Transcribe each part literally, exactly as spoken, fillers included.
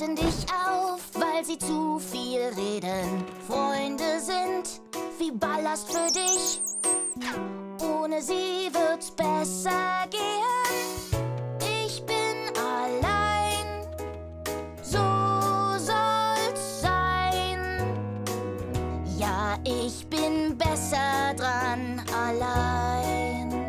halten dich auf, weil sie zu viel reden. Freunde sind wie Ballast für dich. Ohne sie wird's besser gehen. Ich bin allein, so soll's sein. Ja, ich bin besser dran allein.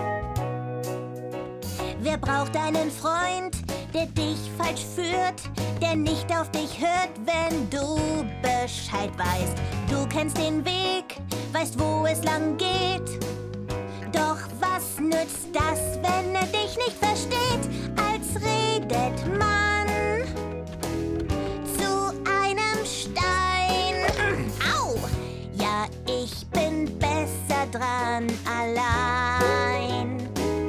Wer braucht einen Freund, der dich falsch führt, der nicht auf dich hört, wenn du Bescheid weißt? Du kennst den Weg, weißt, wo es lang geht. Doch was nützt das, wenn er dich nicht versteht? Als redet man zu einem Stein. Au! Ja, ich bin besser dran allein.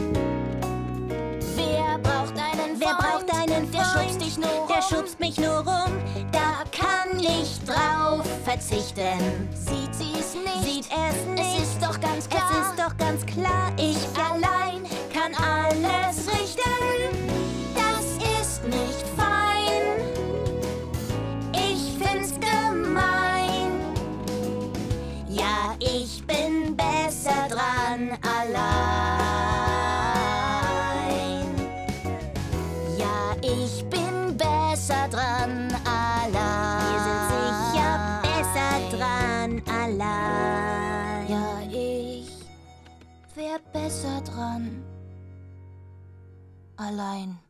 Wer braucht einen Wer Freund? braucht einen Der Freund? schubst dich nur rum. Der schubst mich nur rum. Da kann ich drauf verzichten. Sieht sie's nicht? Sieht er's nicht? Es ist doch ganz klar. Es ist doch ganz klar, ich allein kann alles richten. Das ist nicht fein. Ich find's gemein. Ja, ich bin besser dran allein. Ja, ich bin besser dran allein. Wir sind sicher besser dran allein. Ja, ich wär besser dran allein.